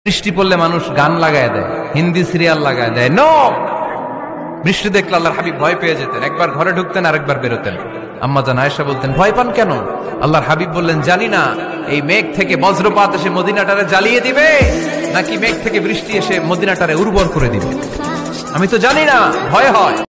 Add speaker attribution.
Speaker 1: বৃষ্টি পড়লে মানুষ গান লাগায় দেয়, হিন্দি সিরিয়াল লাগায় দেয়। নো, বৃষ্টি দেখলে আল্লাহর হাবিব ভয় পেয়ে যেতেন, একবার ঘরে ঢুকতেন আরেকবার বেরোতেন। আম্মা জান আয়েশা বলতেন, ভয় পান কেন? আল্লাহর হাবিব বললেন, জানি না এই মেঘ থেকে বজ্রপাত এসে মদিনাটারে জ্বালিয়ে দিবে নাকি মেঘ থেকে বৃষ্টি এসে মদিনাটারে উর্বর করে দিবে, আমি তো জানি না, ভয় হয়।